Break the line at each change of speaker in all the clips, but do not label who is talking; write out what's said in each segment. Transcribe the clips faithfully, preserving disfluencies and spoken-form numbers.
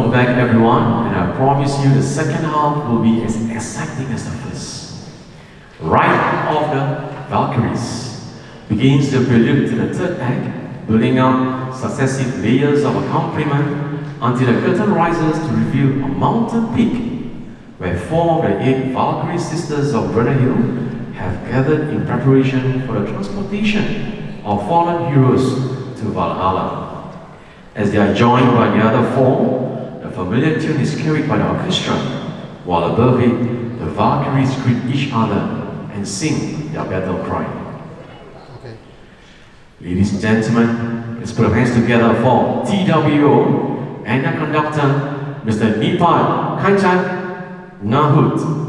Welcome back everyone, and I promise you the second half will be as exciting as the first. Rite of the Valkyries begins the prelude to the third act, building up successive layers of accompaniment until the curtain rises to reveal a mountain peak, where four of the eight Valkyrie sisters of Brunhild have gathered in preparation for the transportation of fallen heroes to Valhalla. As they are joined by the other four, the familiar tune is carried by the orchestra, while above it, the Valkyries greet each other and sing their battle cry.
Okay.
Ladies and gentlemen, let's put our hands together for T W O and their conductor, Mister Nipad Kanchan Nahut.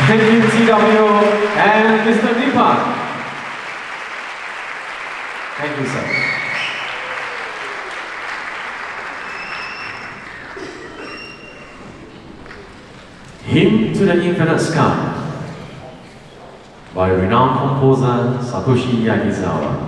Thank you, T W and Mister Deepak. Thank you, sir. Hymn to the Infinite Sky by renowned composer Satoshi Yagisawa.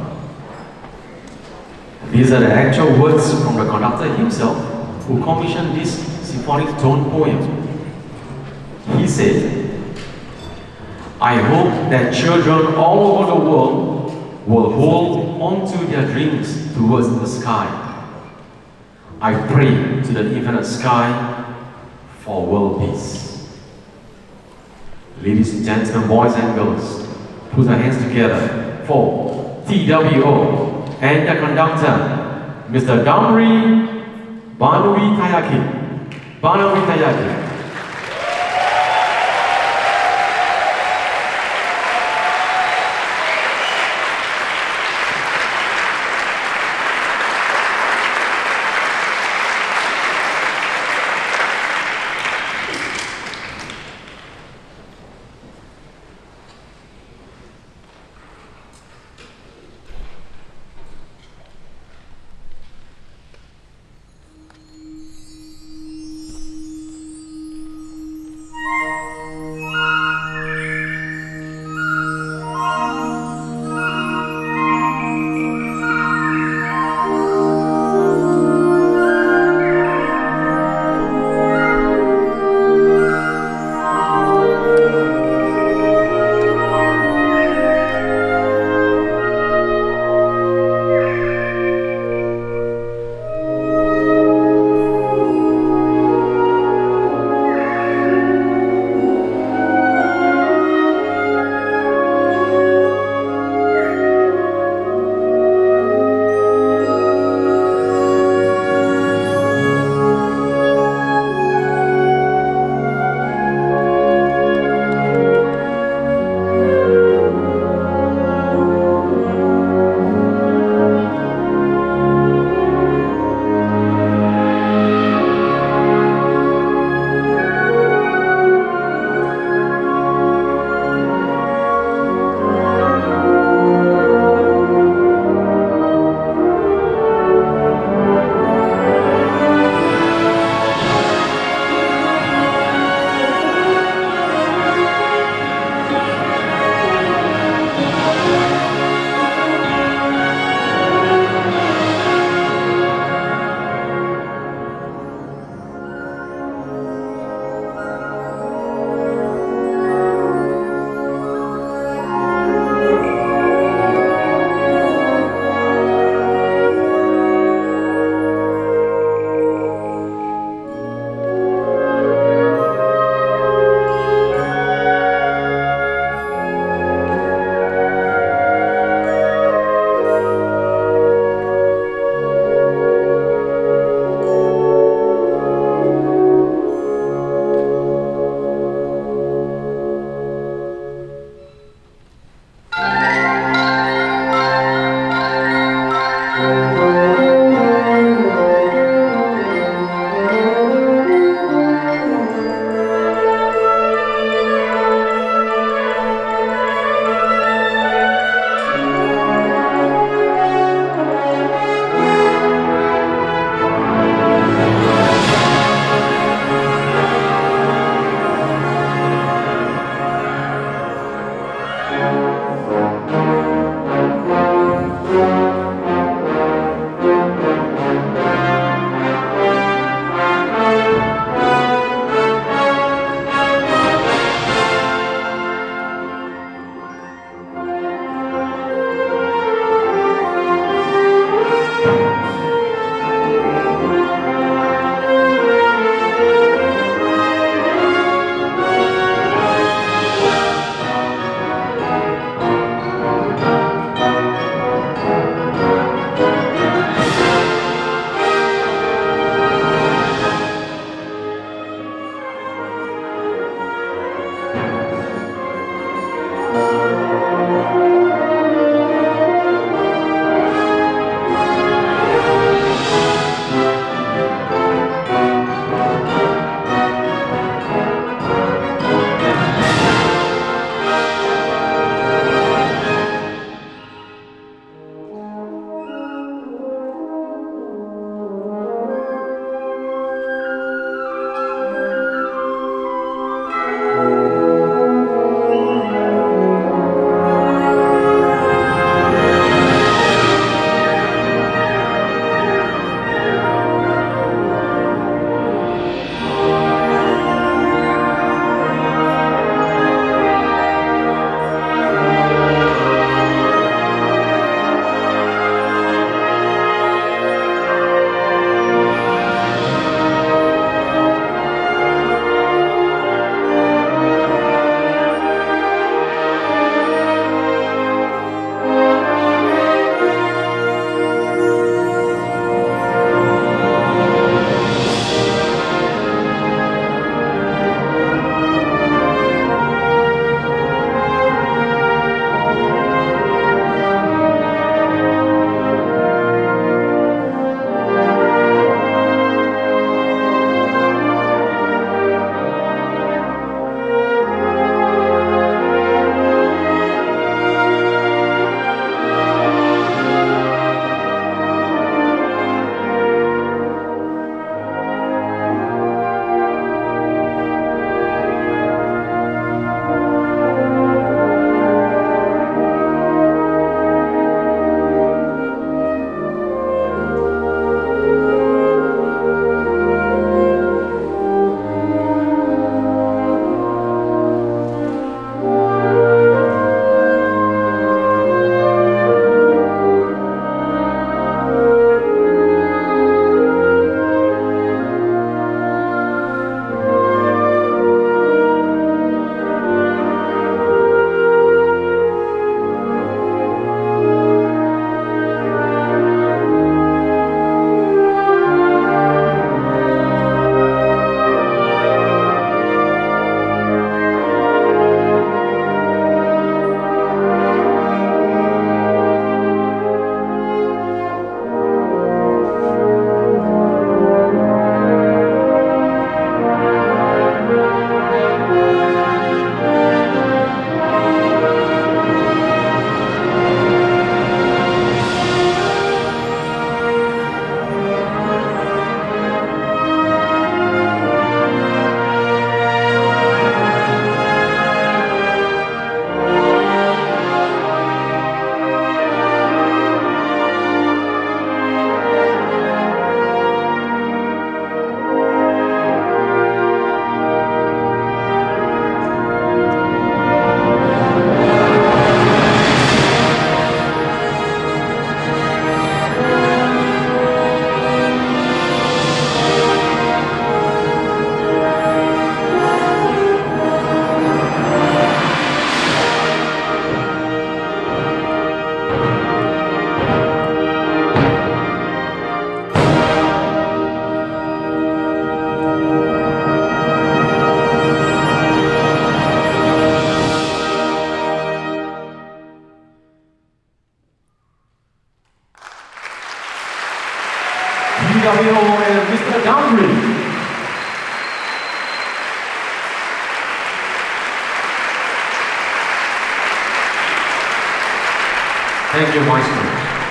These are the actual words from the conductor himself, who commissioned this symphonic tone poem. He said, "I hope that children all over the world will hold on to their dreams towards the sky. I pray to the infinite sky for world peace." Ladies and gentlemen, boys and girls, put our hands together for T W O and the conductor, Mister Damri Banuvitayake. Banuvitayake. Thank you, Maestro.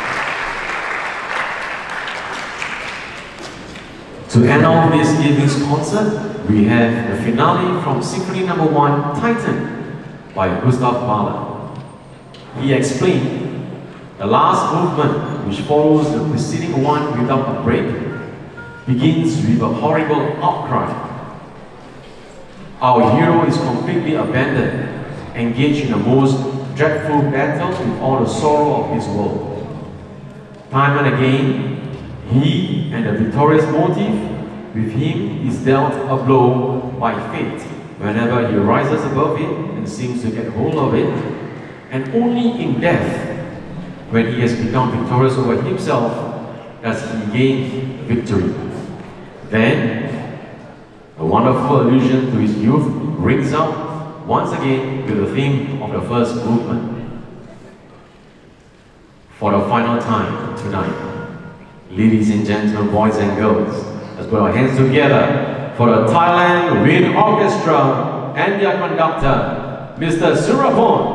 To end off this evening's concert, we have the finale from Symphony Number One, Titan, by Gustav Mahler. He explained, the last movement, which follows the preceding one without a break, begins with a horrible outcry. Our hero is completely abandoned, engaged in the most dreadful battle with all the sorrow of this world. Time and again, he and the victorious motive with him is dealt a blow by fate whenever he rises above it and seems to get hold of it, and only in death, when he has become victorious over himself, does he gain victory. Then, a wonderful allusion to his youth rings out once again with the theme of the first movement. For the final time tonight, ladies and gentlemen, boys and girls, let's put our hands together for the Thailand Wind Orchestra and their conductor, Mister Surapon.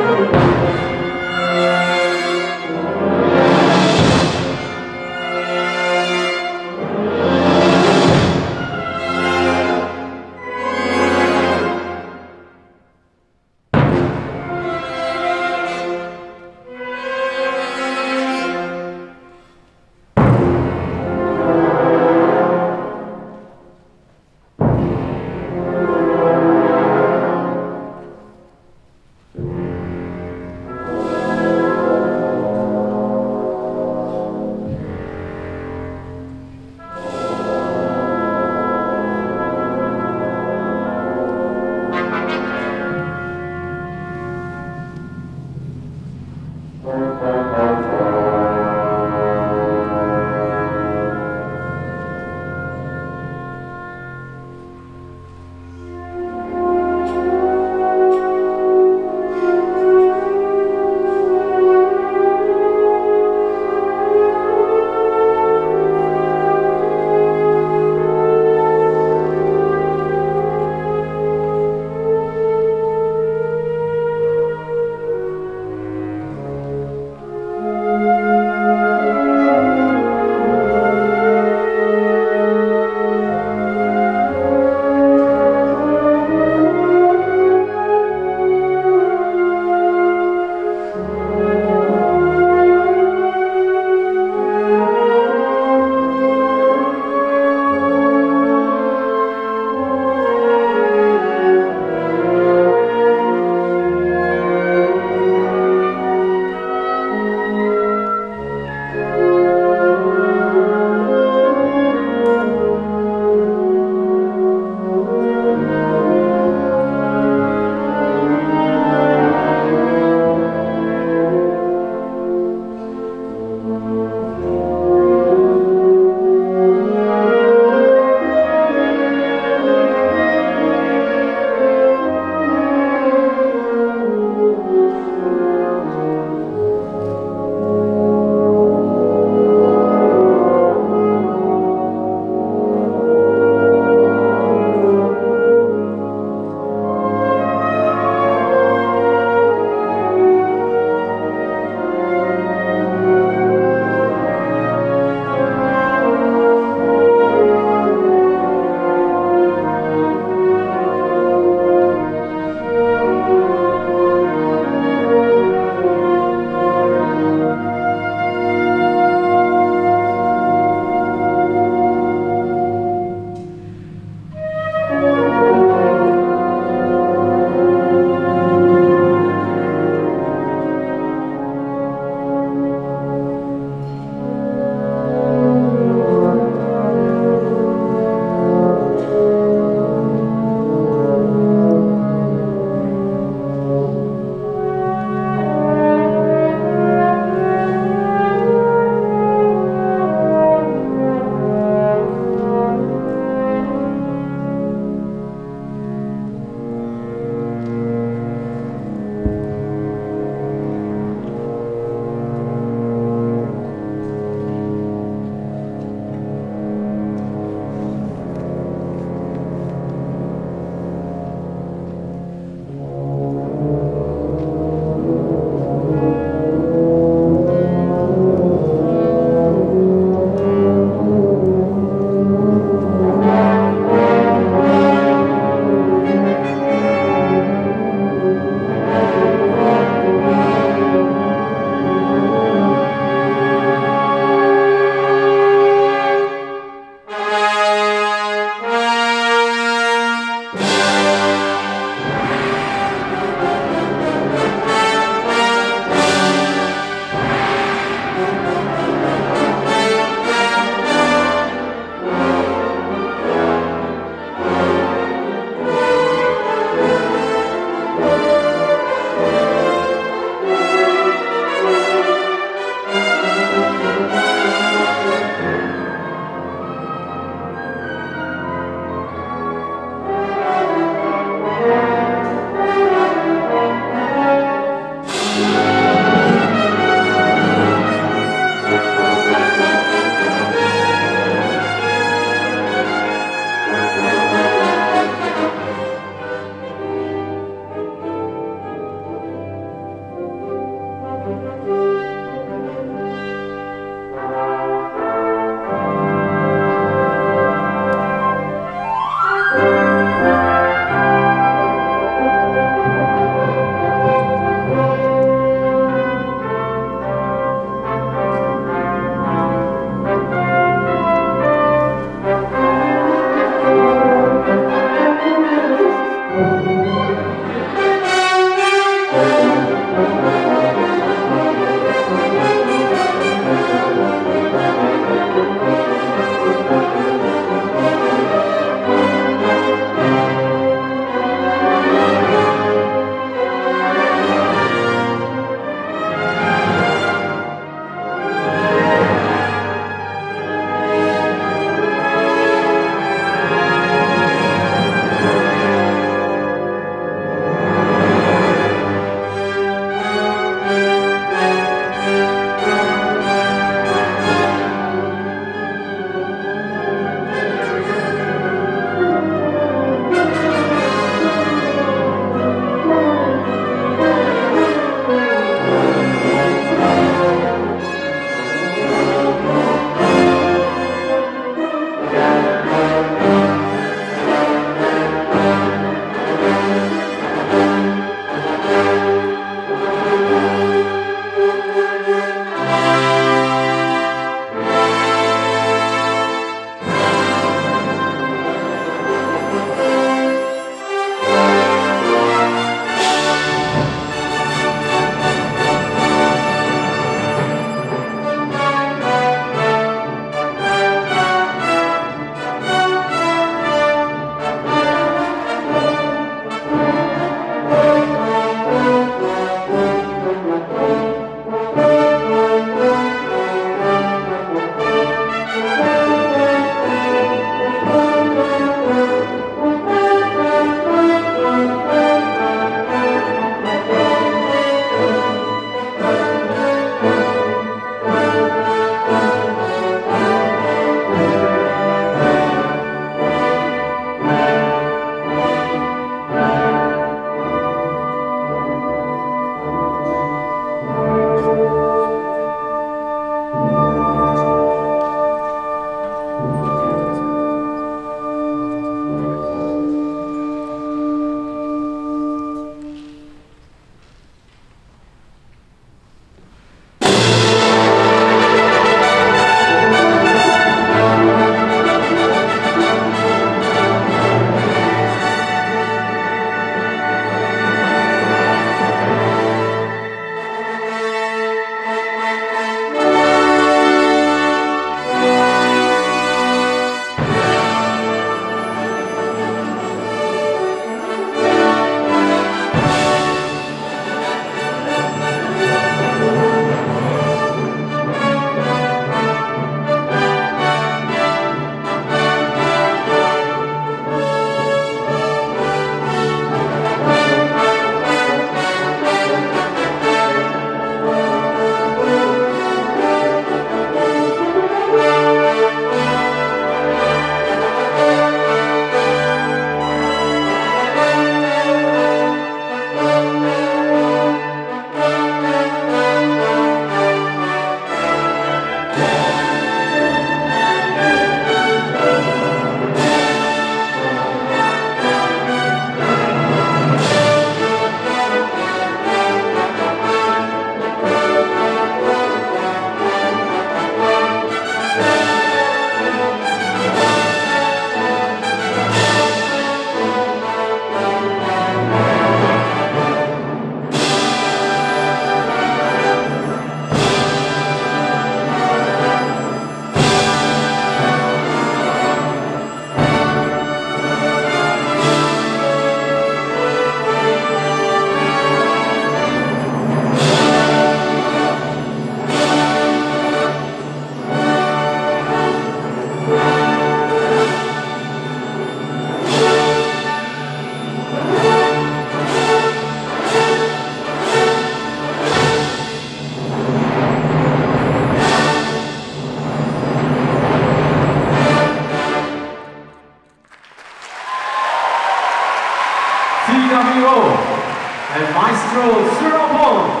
Maestro and Maestro Surapong.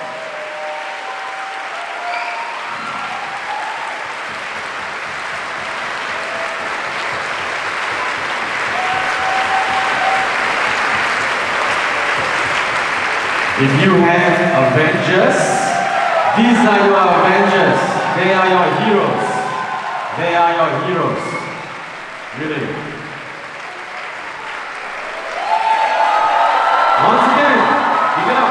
If you have Avengers, these are your Avengers. They are your heroes. They are your heroes. Really. Once again, pick it up.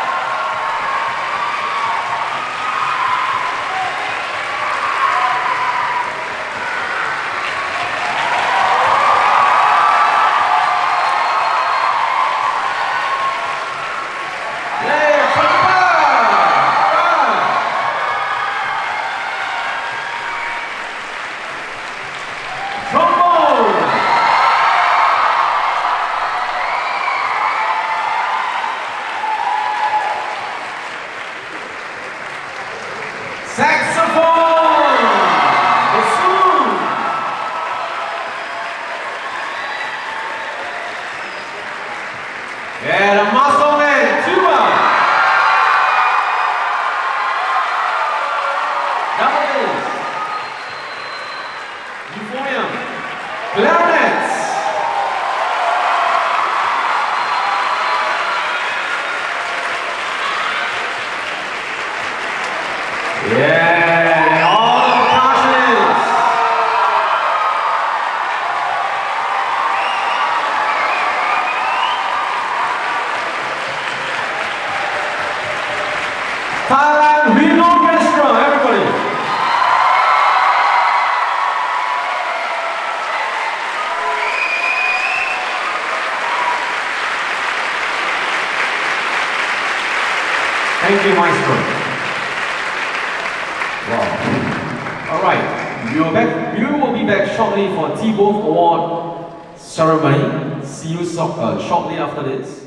Saxophone, bassoon, and a muscle man, tuba, double bass, euphonium, clarinets, yeah, all the percussionists. Thailand Wind Orchestra, everybody. Thank you, Maestro. Wow. All right, we will back. We will be back shortly for T-Both Award ceremony. See you so, uh, shortly after this.